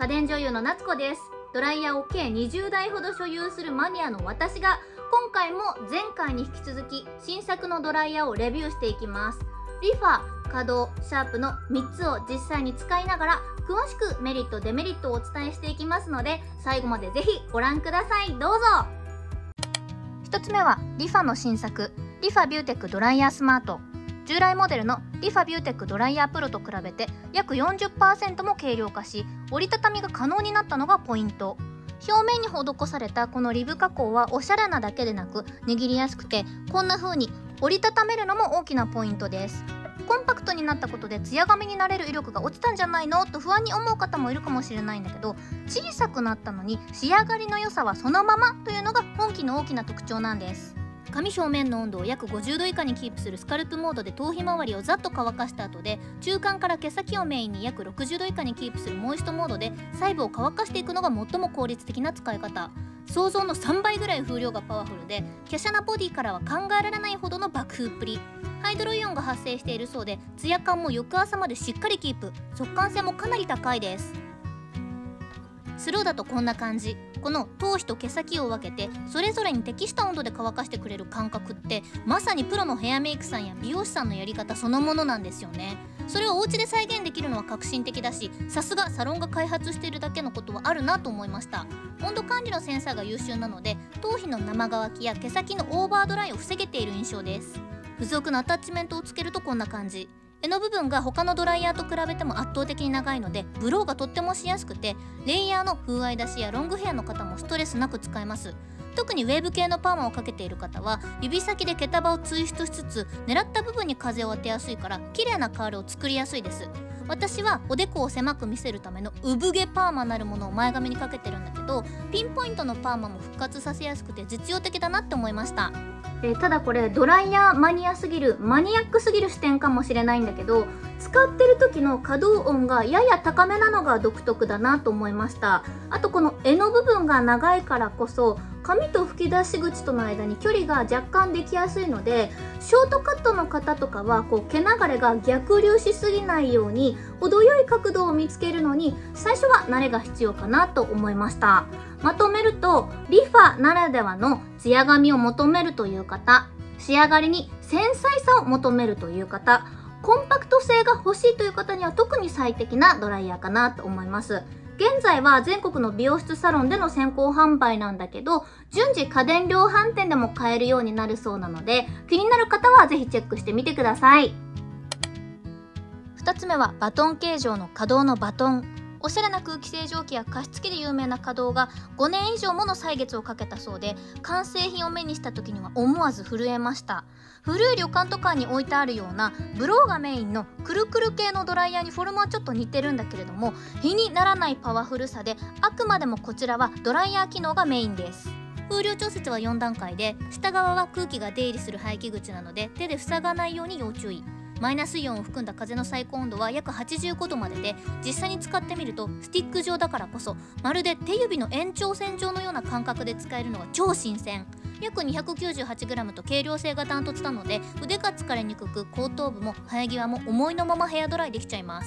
家電女優の夏子です。ドライヤーを計20台ほど所有するマニアの私が、今回も前回に引き続き新作のドライヤーをレビューしていきます。リファ、稼働、シャープの3つを実際に使いながら詳しくメリットデメリットをお伝えしていきますので、最後までぜひご覧ください。どうぞ。1つ目はリファの新作リファビューテックドライヤースマート。従来モデルのリファビューテックドライヤープロと比べて約 40% も軽量化し、折りたたみが可能になったのがポイント。表面に施されたこのリブ加工はおしゃれなだけでなく握りやすくて、こんな風に折りたためるのも大きなポイントです。コンパクトになったことでツヤ髪になれる威力が落ちたんじゃないのと不安に思う方もいるかもしれないんだけど、小さくなったのに仕上がりの良さはそのままというのが本機の大きな特徴なんです。髪表面の温度を約50度以下にキープするスカルプモードで頭皮周りをざっと乾かした後で、中間から毛先をメインに約60度以下にキープするモイストモードで細部を乾かしていくのが最も効率的な使い方。想像の3倍ぐらい風量がパワフルで、華奢なボディからは考えられないほどの爆風っぷり。ハイドロイオンが発生しているそうで、ツヤ感も翌朝までしっかりキープ、速乾性もかなり高いです。スローだとこんな感じ。この頭皮と毛先を分けてそれぞれに適した温度で乾かしてくれる感覚って、まさにプロのヘアメイクさんや美容師さんのやり方そのものなんですよね。それをお家で再現できるのは革新的だし、さすがサロンが開発しているだけのことはあるなと思いました。温度管理のセンサーが優秀なので、頭皮の生乾きや毛先のオーバードライを防げている印象です。付属のアタッチメントをつけるとこんな感じ。柄の部分が他のドライヤーと比べても圧倒的に長いので、ブローがとってもしやすくて、レイヤーの風合い出しやロングヘアの方もストレスなく使えます。特にウェーブ系のパーマをかけている方は指先で毛束をツイストしつつ狙った部分に風を当てやすいから、綺麗なカールを作りやすいです。私はおでこを狭く見せるための産毛パーマなるものを前髪にかけてるんだけど、ピンポイントのパーマも復活させやすくて実用的だなって思いました。ただこれドライヤーマニアックすぎる視点かもしれないんだけど、使ってる時の可動音がやや高めなのが独特だなと思いました。あとこの柄の部分が長いからこそ、髪と吹き出し口との間に距離が若干できやすいので、ショートカットの方とかは毛流れが逆流しすぎないように程よい角度を見つけるのに最初は慣れが必要かなと思いました。まとめると、リファならではのツヤ髪を求めるという方、仕上がりに繊細さを求めるという方、コンパクト性が欲しいという方には特に最適なドライヤーかなと思います。現在は全国の美容室サロンでの先行販売なんだけど、順次家電量販店でも買えるようになるそうなので、気になる方はぜひチェックしてみてください。2つ目はバトン形状の可動のバトン。おしゃれな空気清浄機や加湿器で有名な稼働が5年以上もの歳月をかけたそうで、完成品を目にした時には思わず震えました。古い旅館とかに置いてあるようなブローがメインのくるくる系のドライヤーにフォルムはちょっと似てるんだけれども、比にならないパワフルさで、あくまでもこちらはドライヤー機能がメインです。風量調節は4段階で、下側は空気が出入りする排気口なので手で塞がないように要注意。マイナスイオンを含んだ風の最高温度は約85度までで、実際に使ってみるとスティック状だからこそまるで手指の延長線上のような感覚で使えるのが超新鮮。約 298g と軽量性がダントツなので、腕が疲れにくく後頭部も生え際も思いのままヘアドライできちゃいます。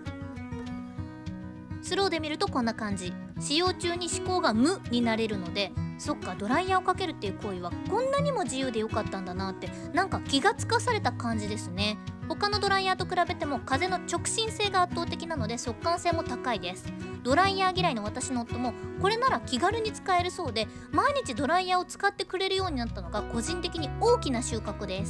スローで見るとこんな感じ。使用中に思考が無になれるので、そっかドライヤーをかけるっていう行為はこんなにも自由でよかったんだなって、なんか気がつかされた感じですね。他のドライヤーと比べても風の直進性が圧倒的なので速乾性も高いです。ドライヤー嫌いの私の夫もこれなら気軽に使えるそうで、毎日ドライヤーを使ってくれるようになったのが個人的に大きな収穫です。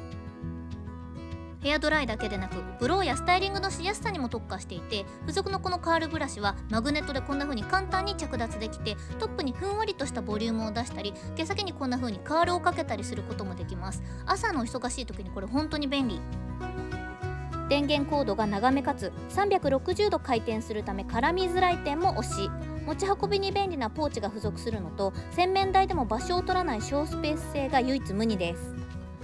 ヘアドライだけでなくブローやスタイリングのしやすさにも特化していて、付属のこのカールブラシはマグネットでこんな風に簡単に着脱できて、トップにふんわりとしたボリュームを出したり、毛先にこんな風にカールをかけたりすることもできます。朝の忙しい時にこれ本当に便利。電源コードが長めかつ360度回転するため絡みづらい点も推し。持ち運びに便利なポーチが付属するのと、洗面台でも場所を取らない小スペース性が唯一無二です。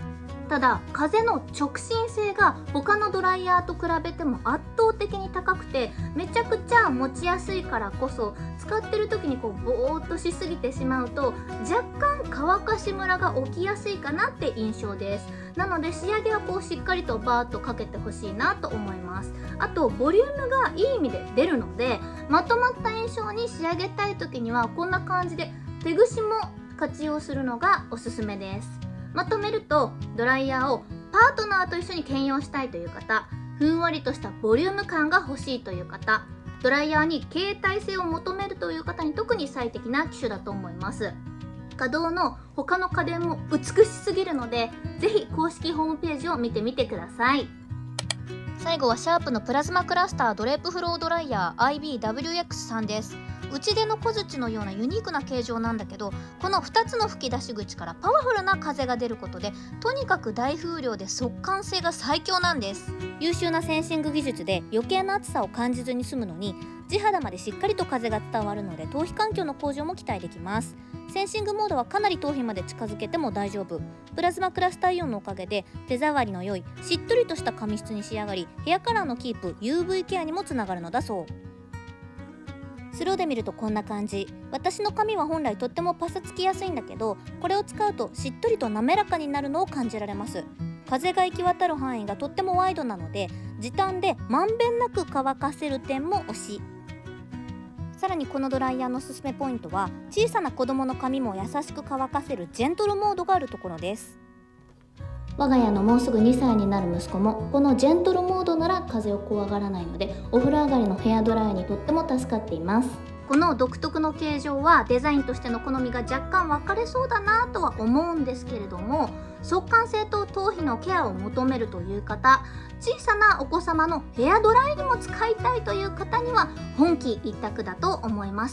ただ風の直進性が他のドライヤーと比べても圧倒的に高くて、めちゃくちゃ持ちやすいからこそ、使ってる時にこうボーっとしすぎてしまうと若干乾かしムラが起きやすいかなって印象です。なので仕上げはこうしっかりとバーッとかけてほしいなと思います。あとボリュームがいい意味で出るので、まとまった印象に仕上げたい時にはこんな感じで手ぐしも活用するのがおすすめです。まとめると、ドライヤーをパートナーと一緒に兼用したいという方、ふんわりとしたボリューム感が欲しいという方、ドライヤーに携帯性を求めるという方に特に最適な機種だと思います。稼働の他の家電も美しすぎるので、ぜひ公式ホームページを見てみてください。最後はシャープのプラズマクラスタードレープフロードライヤー IBWX3 です。打ち出の小槌のようなユニークな形状なんだけど、この2つの吹き出し口からパワフルな風が出ることで、とにかく大風量で速乾性が最強なんです。優秀なセンシング技術で余計な暑さを感じずに済むのに、地肌までしっかりと風が伝わるので頭皮環境の向上も期待できます。センシングモードはかなり頭皮まで近づけても大丈夫。プラズマクラスターイオンのおかげで手触りの良いしっとりとした髪質に仕上がり、ヘアカラーのキープ UV ケアにもつながるのだそう。スローで見るとこんな感じ。私の髪は本来とってもパサつきやすいんだけど、これを使うとしっとりと滑らかになるのを感じられます。風が行き渡る範囲がとってもワイドなので、時短でまんべんなく乾かせる点も推し。さらにこのドライヤーのおすすめポイントは、小さな子供の髪も優しく乾かせるジェントルモードがあるところです。我が家のもうすぐ2歳になる息子もこのジェントルモードなら風を怖がらないので、お風呂上がりのヘアドライヤーにとっても助かっています。この独特の形状はデザインとしての好みが若干分かれそうだなとは思うんですけれども、速乾性と頭皮のケアを求めるという方、小さなお子様のヘアドライにも使いたいという方には本気一択だと思います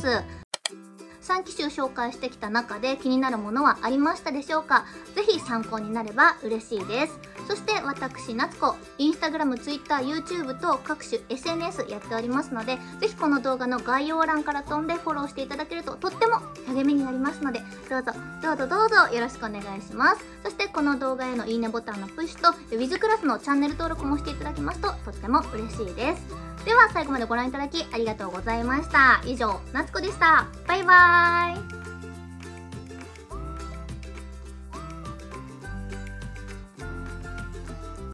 。3機種紹介してきた中で気になるものはありましたでしょうか。ぜひ参考になれば嬉しいです。そして私夏子、インスタグラム、ツイッター、YouTube と各種 SNS やっておりますので、ぜひこの動画の概要欄から飛んでフォローしていただけるととっても励みになりますので、どうぞよろしくお願いします。そしてこの動画へのいいねボタンのプッシュと Wiz クラスのチャンネル登録もしていただきますととっても嬉しいです。では最後までご覧いただきありがとうございました。以上、夏子でした。バイバーイ。